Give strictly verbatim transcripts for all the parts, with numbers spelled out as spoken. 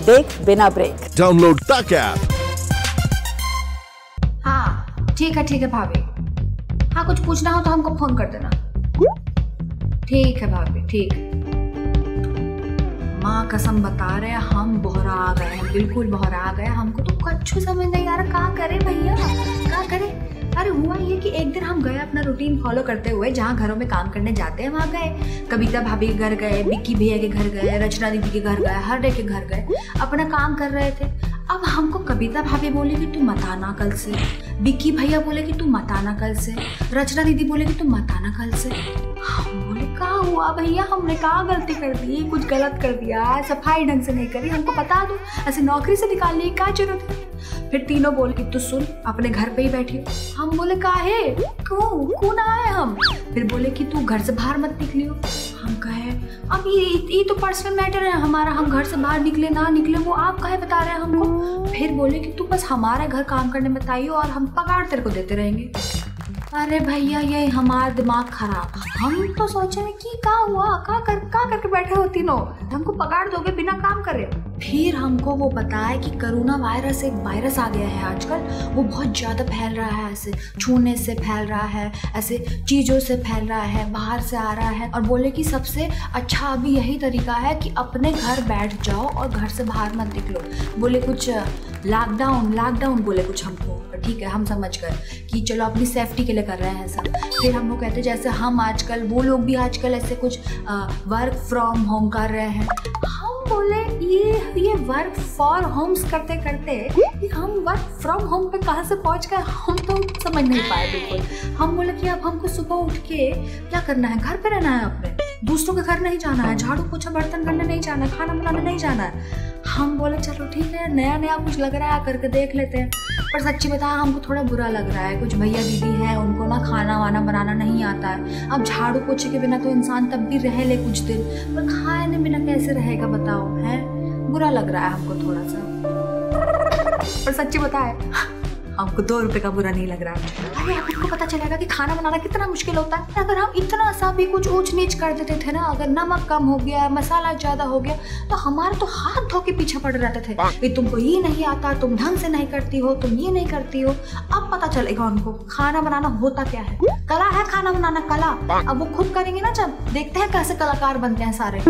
देख बिना break. Download तक ऐप। हाँ ठीक है ठीक है भाभी। हाँ कुछ पूछना हो तो हमको फोन कर देना। ठीक है भाभी ठीक। माँ कसम बता रहे हैं हम बोहरा आ गए हैं, बिल्कुल बोहरा आ गए। हमको तो कुछ समझ नहीं आ रहा क्या करे भैया क्या करे। अरे हुआ ये कि एक दिन हम गए अपना रूटीन फॉलो करते हुए, जहाँ घरों में काम करने जाते हैं वहाँ गए। कविता भाभी के घर गए, विक्की भैया के घर गए, रचना दीदी के घर गए, हर डे के घर गए, अपना काम कर रहे थे। अब हमको कविता भाभी बोले कि तू मत आना कल से, विक्की भैया बोले कि तू मत आना कल से, रचना दीदी बोले कि तू मत आना कल से। हम बोले क्या हुआ भैया, हमने क्या गलती कर दी, कुछ गलत कर दिया, सफाई ढंग से नहीं करी, हमको बता दो, ऐसे नौकरी से निकाल ली क्या जरूरत है। फिर तीनों बोल कि तू सुन अपने घर पे ही बैठी हो। हम बोले काहे क्यों क्यों ना आए हम। फिर बोले कि तू घर से बाहर मत निकलियो। हम कहे अब ये ये तो पर्सनल मैटर है हमारा, हम घर से बाहर निकले ना निकले वो आप काहे बता रहे हैं हमको। फिर बोले कि तू बस हमारे घर काम करने मत आइयो और हम पगार तेरे को देते रहेंगे। अरे भैया ये हमारा दिमाग खराब। हम तो सोचे कि क्या हुआ क्या कर क्या करके बैठे हो तीनों, हमको पगार दोगे बिना काम करे। फिर हमको वो बताया कि कोरोना वायरस एक वायरस आ गया है आजकल, वो बहुत ज़्यादा फैल रहा है, ऐसे छूने से फैल रहा है, ऐसे चीज़ों से फैल रहा है, बाहर से आ रहा है। और बोले कि सबसे अच्छा अभी यही तरीका है कि अपने घर बैठ जाओ और घर से बाहर मत निकलो। बोले कुछ लॉकडाउन लॉकडाउन बोले कुछ हमको। ठीक है हम समझ गए कि चलो अपनी सेफ्टी के लिए कर रहे हैं ऐसा। फिर हम लोग कहते जैसे हम आजकल वो लोग भी आजकल ऐसे कुछ वर्क फ्रॉम होम कर रहे हैं। हम बोले ये ये वर्क फॉर होम्स करते करते ये हम वर्क फ्रॉम होम पे कहाँ से पहुँच गए, हम तो समझ नहीं पाए बिल्कुल। हम बोले कि अब हमको सुबह उठ के क्या करना है, घर पे रहना है, अपने दूसरों के घर नहीं जाना है, झाड़ू पोछा बर्तन करने नहीं जाना है, खाना बनाने नहीं जाना है। हम बोले चलो ठीक है नया नया कुछ लग रहा है करके देख लेते हैं। पर सच्ची बताया हमको थोड़ा बुरा लग रहा है। कुछ भैया दीदी हैं उनको ना खाना वाना बनाना नहीं आता है। अब झाड़ू पोछे के बिना तो इंसान तब भी रह ले कुछ दिन, पर खाने बिना कैसे रहेगा बताओ, है बुरा लग रहा है हमको थोड़ा सा। पर सच्ची बताए हमको दो रुपए का बुरा नहीं लग रहा है। अरे आपको पता चलेगा कि खाना बनाना कितना मुश्किल होता है। अगर हम इतना सा भी कुछ ऊंच नीच कर देते थे ना, अगर नमक कम हो गया, मसाला ज्यादा हो गया, तो हमारे तो हाथ धो के पीछे पड़ रहते थे कि तुमको ये नहीं आता, तुम ढंग से नहीं करती हो, तुम ये नहीं करती हो। अब पता चलेगा उनको खाना बनाना होता क्या है, कला है खाना बनाना कला। अब वो खुद करेंगे ना, जब देखते हैं कैसे कलाकार बनते हैं सारे।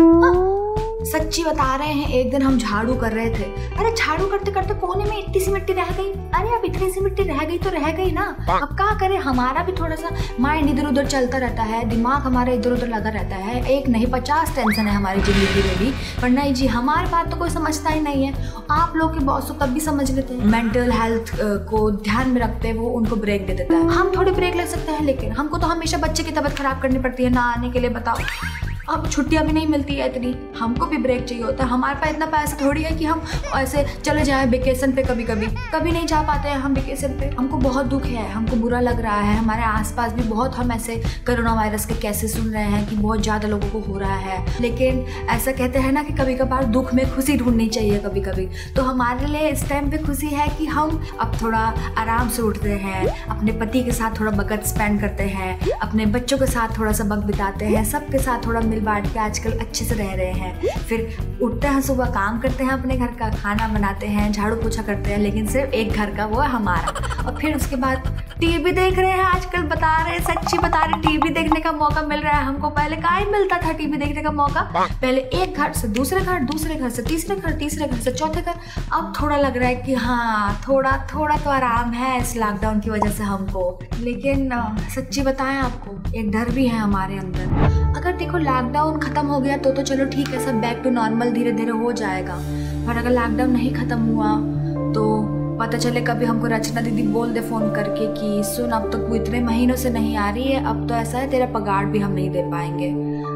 सच्ची बता रहे हैं एक दिन हम झाड़ू कर रहे थे, अरे झाड़ू करते करते कोने में इतनी सी मिट्टी रह गई। अरे अब इतनी सी मिट्टी रह गई तो रह गई ना, अब क्या करें। हमारा भी थोड़ा सा माइंड इधर उधर चलता रहता है, दिमाग हमारा इधर उधर लगा रहता है। एक नहीं पचास टेंशन है हमारी जिंदगी में भी, पर नहीं जी हमारे बात तो कोई समझता ही नहीं है। आप लोग के बॉस तब भी समझ लेते हैं, मेंटल हेल्थ को ध्यान में रखते वो उनको ब्रेक दे देता है। हम थोड़ी ब्रेक ले सकते हैं, लेकिन हमको तो हमेशा बच्चे की तबीयत खराब करनी पड़ती है ना आने के लिए। बताओ अब छुट्टियां भी नहीं मिलती है इतनी, हमको भी ब्रेक चाहिए होता है। हमारे पास इतना पैसा थोड़ी है कि हम ऐसे चले जाए वेकेशन पे, कभी कभी कभी नहीं जा पाते हैं हम वेकेशन पे। हमको बहुत दुख है, हमको बुरा लग रहा है। हमारे आसपास भी बहुत हम ऐसे कोरोना वायरस के केसेस सुन रहे हैं कि बहुत ज़्यादा लोगों को हो रहा है। लेकिन ऐसा कहते हैं ना कि कभी कभार दुख में खुशी ढूंढनी चाहिए कभी कभी। तो हमारे लिए इस टाइम पे खुशी है कि हम अब थोड़ा आराम से उठते हैं, अपने पति के साथ थोड़ा वक्त स्पेंड करते हैं, अपने बच्चों के साथ थोड़ा सा वक्त बिताते हैं, सबके साथ थोड़ा बांट के आजकल अच्छे से रह रहे हैं। फिर उठते हैं सुबह, काम करते हैं अपने घर का, खाना बनाते हैं, झाड़ू पोछा करते हैं, लेकिन सिर्फ एक घर का, वो है हमारा। और फिर उसके बाद टीवी देख रहे हैं आजकल। बता रहे हैं सच्ची बता रहे टीवी देखने का मौका मिल रहा है हमको। पहले कहाँ ही मिलता था टीवी देखने का मौका, पहले एक घर से दूसरे घर, दूसरे घर से तीसरे घर, तीसरे घर से चौथे घर। अब थोड़ा लग रहा है कि हाँ थोड़ा थोड़ा तो आराम है इस लॉकडाउन की वजह से हमको। लेकिन सच्ची बताएं आपको एक डर भी है हमारे अंदर। अगर देखो लॉकडाउन खत्म हो गया तो तो चलो ठीक है, सब बैक टू नॉर्मल धीरे धीरे हो जाएगा। पर अगर लॉकडाउन नहीं खत्म हुआ तो पता चले कभी हमको रचना दीदी बोल दे फोन करके कि सुन अब तो तू इतने महीनों से नहीं आ रही है, अब तो ऐसा है तेरा पगार भी हम नहीं दे पाएंगे।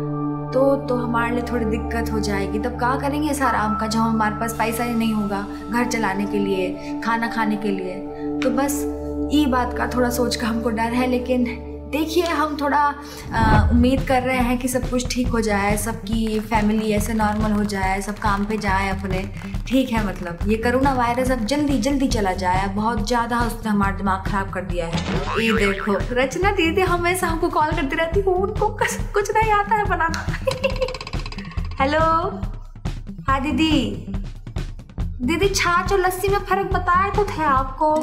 तो तो हमारे लिए थोड़ी दिक्कत हो जाएगी। तब क्या करेंगे इस आराम का, जब हमारे पास पैसा ही नहीं होगा घर चलाने के लिए, खाना खाने के लिए। तो बस ये बात का थोड़ा सोच का हमको डर है। लेकिन देखिए हम थोड़ा उम्मीद कर रहे हैं कि सब कुछ ठीक हो जाए, सबकी फैमिली ऐसे नॉर्मल हो जाए, सब काम पे जाए अपने। ठीक है मतलब ये कोरोना वायरस अब जल्दी जल्दी चला जाए, बहुत ज़्यादा उसने हमारा दिमाग ख़राब कर दिया है। ये देखो रचना दीदी हमेशा हमको कॉल करती रहती है, उनको कुछ नहीं आता है बनाना। हेलो हाँ दीदी, दीदी छाछ और लस्सी में फर्क बताए तो थे आपको।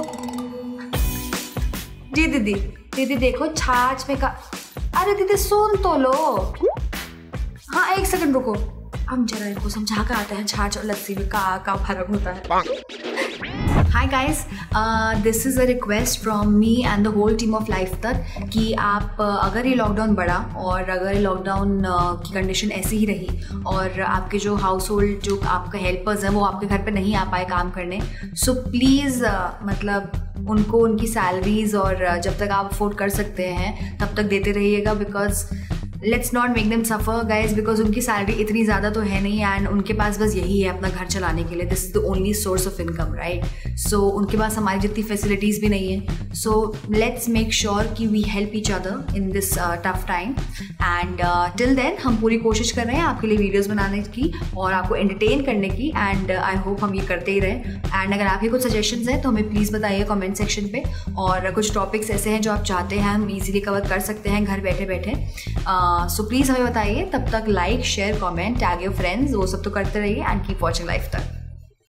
जी दीदी, दीदी देखो छाछ में का, अरे दीदी सुन तो लो। हाँ एक सेकंड रुको, हम जरा इनको समझा कर आते हैं छाछ और लस्सी में का का फर्क होता है। Hi guys, this is a request from me and the whole team of life तक कि आप uh, अगर ये लॉकडाउन बढ़ा और अगर लॉकडाउन uh, की कंडीशन ऐसी ही रही और आपके जो हाउस होल्ड जो आपका हेल्पर्स हैं वो आपके घर पे नहीं आ पाए काम करने, सो प्लीज़ uh, मतलब उनको उनकी सैलरीज और uh, जब तक आप अफोर्ड कर सकते हैं तब तक देते रहिएगा, because let's not make them suffer guys, because उनकी सैलरी इतनी ज़्यादा तो है नहीं एंड उनके पास बस यही है अपना घर चलाने के लिए। This is the only source of income, right? So उनके पास हमारी जितनी फैसिलिटीज़ भी नहीं है। सो लेट्स मेक श्योर कि we help each other in this tough time and till then हम पूरी कोशिश कर रहे हैं आपके लिए वीडियोज़ बनाने की और आपको एंटरटेन करने की, एंड आई होप हम ये करते ही रहें। एंड अगर आपके कुछ सजेशंस हैं तो हमें प्लीज़ बताइए कमेंट सेक्शन पे, और कुछ टॉपिक्स ऐसे हैं जो आप चाहते हैं हम इजीली कवर कर सकते हैं घर बैठे बैठे, सो प्लीज़ हमें बताइए। तब तक like share comment tag your friends वो सब तो करते रहिए एंड कीप वॉचिंग लाइफ तक।